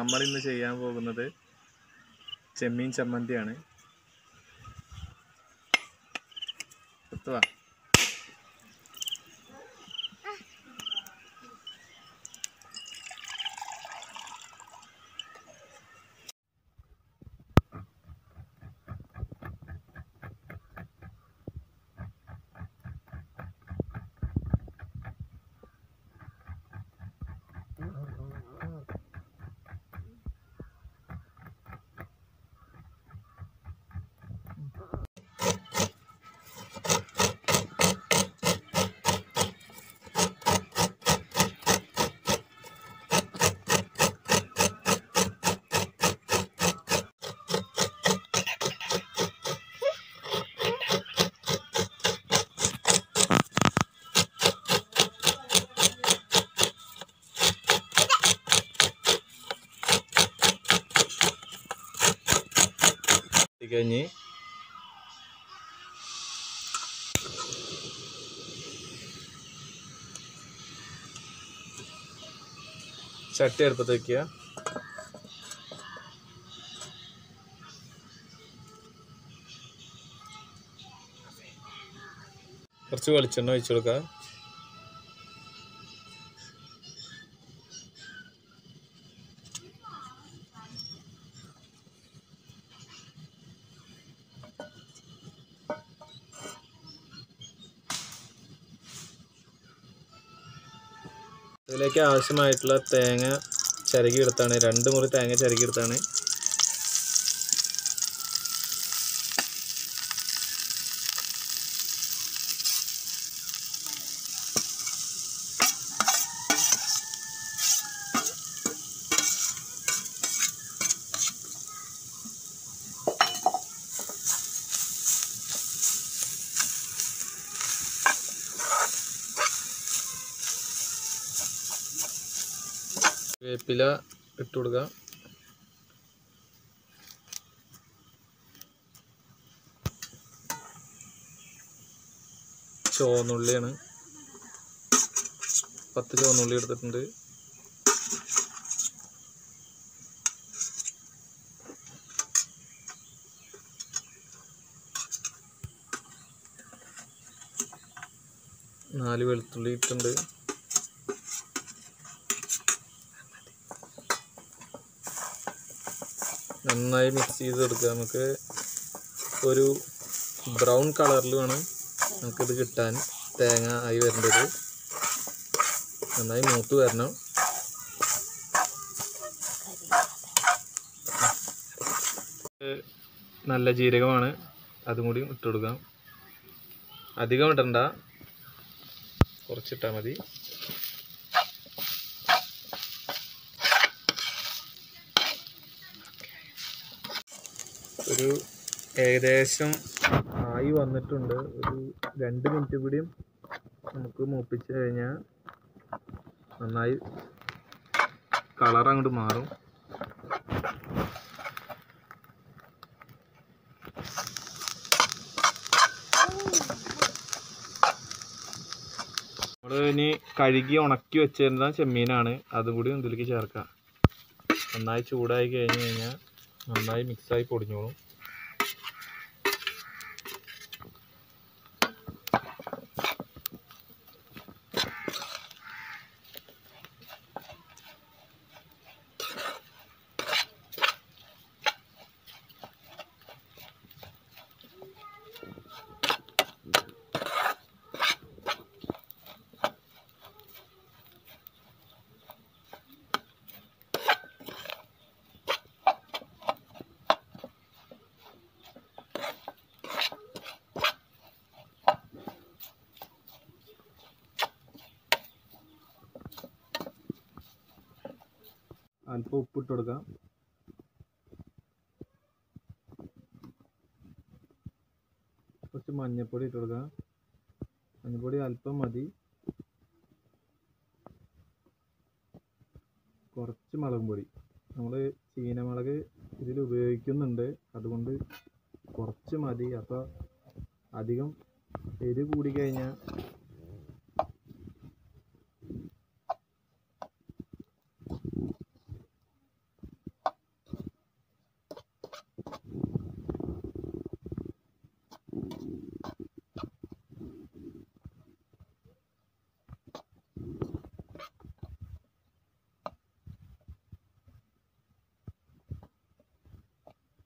നമ്മളിന്ന് ചെയ്യാൻ പോകുന്നത് ചെമ്മീൻ ചമ്മന്തിയാണ്. എത്തുവാ കഴിഞ്ഞ് ചട്ടി അടുപ്പത്ത് വയ്ക്കുക. കുറച്ച് വെളിച്ചെണ്ണ ഒഴിച്ചു കൊടുക്കുക. ഇതിലേക്ക് ആവശ്യമായിട്ടുള്ള തേങ്ങ ചിരകി എടുത്താണ്, 2 മുറി തേങ്ങ ചിരകി എടുത്താണ്. വേപ്പില ഇട്ട് കൊടുക്കുക. ചുവന്നുള്ളിയാണ്, 10 ചുവന്നുള്ളി എടുത്തിട്ടുണ്ട്. നാല് വെളുത്തുള്ളി ഇട്ടുണ്ട്. നന്നായി മിക്സ് ചെയ്ത് കൊടുക്കുക. നമുക്ക് ഒരു ബ്രൗൺ കളറിൽ വേണം നമുക്കിത് കിട്ടാൻ. തേങ്ങ ആയി വരേണ്ടത് നന്നായി മൂത്ത് വരണം. നല്ല ജീരകമാണ്, അതും കൂടി ഇട്ട് കൊടുക്കാം. അധികം ഇടണ്ട, കുറച്ചിട്ടാൽ മതി. ഒരു ഏകദേശം ആയി വന്നിട്ടുണ്ട്. ഒരു 2 മിനിറ്റ് കൂടിയും നമുക്ക് മൂപ്പിച്ച് കഴിഞ്ഞാൽ നന്നായി കളർ അങ്ങോട്ട് മാറും. നമ്മൾ ഇനി കഴുകി ഉണക്കി വെച്ചിരുന്ന ചെമ്മീനാണ്, അതും കൂടി ഇതിലേക്ക് ചേർക്കാം. നന്നായി ചൂടായി കഴിഞ്ഞ് കഴിഞ്ഞാൽ നന്നായി മിക്സായി പൊടിഞ്ഞോളും. അല്പം ഉപ്പിട്ട് കൊടുക്കാം. കുറച്ച് മഞ്ഞൾപ്പൊടി ഇട്ട് കൊടുക്കാം. മഞ്ഞൾപ്പൊടി അല്പം മതി. കുറച്ച് മുളക് പൊടി, നമ്മൾ ചീനമുളക് ഇതിൽ ഉപയോഗിക്കുന്നുണ്ട്, അതുകൊണ്ട് കുറച്ച് മതി. അപ്പോൾ അധികം എരിവ് കൂടിക്കഴിഞ്ഞാൽ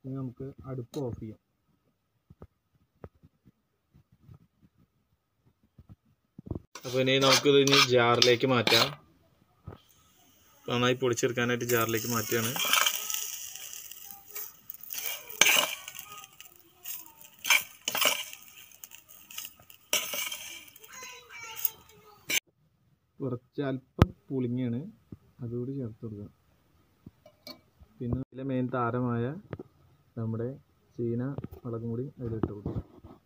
ഇനി നമുക്ക് അടുപ്പ് ഓഫ് ചെയ്യാം. അപ്പോൾ ഇനി നമുക്കിത് ഇനി ജാറിലേക്ക് മാറ്റാം. നന്നായി പൊടിച്ചെടുക്കാനായിട്ട് ജാറിലേക്ക് മാറ്റുകയാണ്. കുറച്ച് അല്പം പുളിങ്ങയാണ്, അതുകൂടി ചേർത്ത് കൊടുക്കുക. പിന്നെ ഇതിലെ മെയിൻ താരമായ നമ്മുടെ ചീന മുളകും കൂടി അതിലിട്ട് കൊടുക്കുക.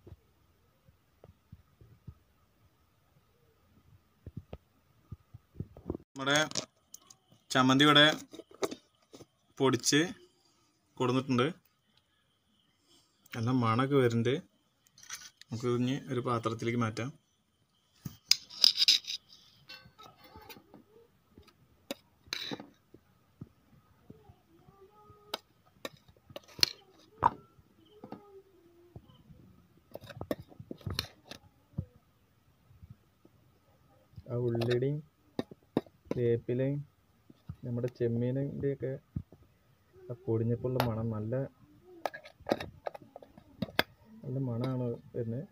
നമ്മുടെ ചമ്മന്തി ഇവിടെ പൊടിച്ച് കൊടുത്തിട്ടുണ്ട്. നല്ല മണമൊക്കെ വരുന്നുണ്ട്. നമുക്ക് ഇനി ഒരു പാത്രത്തിലേക്ക് മാറ്റാം. ആ ഉള്ളിയുടെയും വേപ്പിലയും നമ്മുടെ ചെമ്മീനിൻ്റെയൊക്കെ ആ പൊടിഞ്ഞപ്പോഴുള്ള മണം നല്ല മണമാണ് വരുന്നത്.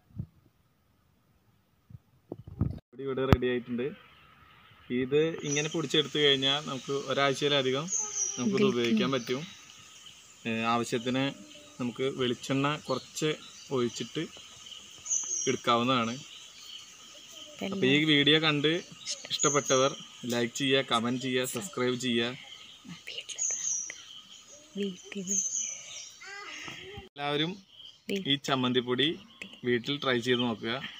ഇവിടെ റെഡി ആയിട്ടുണ്ട്. ഇത് ഇങ്ങനെ പൊടിച്ചെടുത്ത് കഴിഞ്ഞാൽ നമുക്ക് ഒരാഴ്ചയിലധികം നമുക്കിത് ഉപയോഗിക്കാൻ പറ്റും. ആവശ്യത്തിന് നമുക്ക് വെളിച്ചെണ്ണ കുറച്ച് ഒഴിച്ചിട്ട് എടുക്കാവുന്നതാണ്. അപ്പോൾ ഈ വീഡിയോ കണ്ട് ഇഷ്ടപ്പെട്ടവർ ലൈക്ക് ചെയ്യുക, കമൻറ്റ് ചെയ്യുക, സബ്സ്ക്രൈബ് ചെയ്യുക. എല്ലാവരും ഈ ചമ്മന്തിപ്പൊടി വീട്ടിൽ ട്രൈ ചെയ്ത് നോക്കുക.